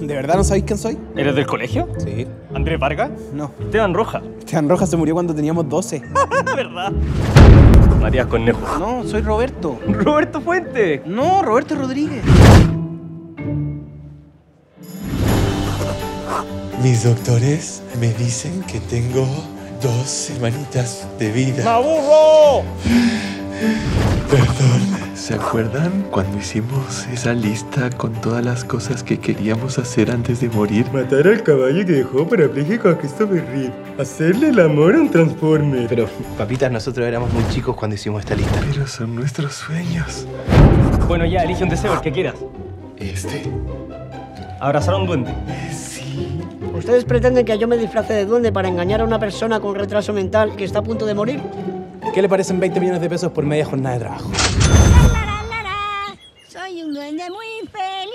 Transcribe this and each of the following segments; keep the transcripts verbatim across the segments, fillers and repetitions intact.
¿De verdad no sabéis quién soy? ¿Eres del colegio? Sí. ¿Andrés Vargas? No. Esteban Roja. Esteban Rojas se murió cuando teníamos doce. ¿Verdad? Matías Cornejo. No, soy Roberto. Roberto Fuente. No, Roberto Rodríguez. Mis doctores me dicen que tengo dos semanitas de vida. ¡Me aburro! Perdón. ¿Se acuerdan cuando hicimos esa lista con todas las cosas que queríamos hacer antes de morir? Matar al caballo que dejó parapléjico a Christopher Reeve. Hacerle el amor a un Transformer. Pero, papitas, nosotros éramos muy chicos cuando hicimos esta lista. Pero son nuestros sueños. Bueno, ya, elige un deseo, el que quieras. Este. Abrazar a un duende. Sí. ¿Ustedes pretenden que yo me disfrace de duende para engañar a una persona con retraso mental que está a punto de morir? ¿Qué le parecen veinte millones de pesos por media jornada de trabajo? Soy un duende muy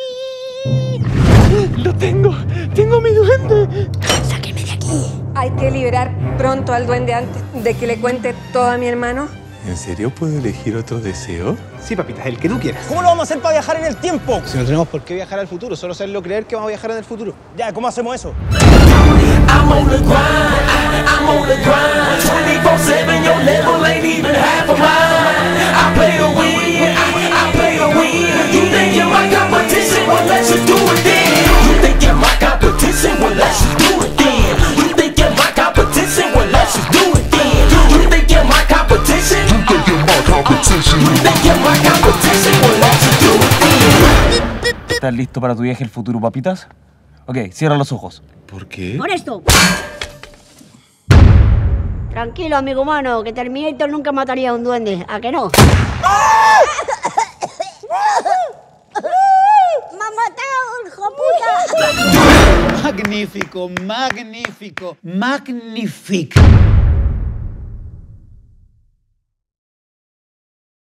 feliz. ¡Lo tengo! ¡Tengo mi duende! Sáqueme de aquí. Hay que liberar pronto al duende antes de que le cuente todo a mi hermano. ¿En serio puedo elegir otro deseo? Sí, papitas, el que tú quieras. ¿Cómo lo vamos a hacer para viajar en el tiempo? Si no tenemos por qué viajar al futuro, solo hacerlo creer que vamos a viajar en el futuro. Ya, ¿cómo hacemos eso? I'm on the grind, I'm on the grind. twenty-four seven, your level ain't even half of mine. I play to win, I play to win. You think you're my competition? Well, let's just do it then. You think you're my competition? Well, let's just do it then. You think you're my competition? Well, let's just do it then. You think you're my competition? You think you're my competition? You think you're my competition? Well, let's just do it then. ¿Estás listo para tu viaje al futuro, papitas? Ok, cierra los ojos. ¿Por qué? Por esto. Tranquilo, amigo humano, que Terminator nunca mataría a un duende. ¿A que no? ¡Me ha matado, hijo puta! Magnífico, magnífico, magnífico.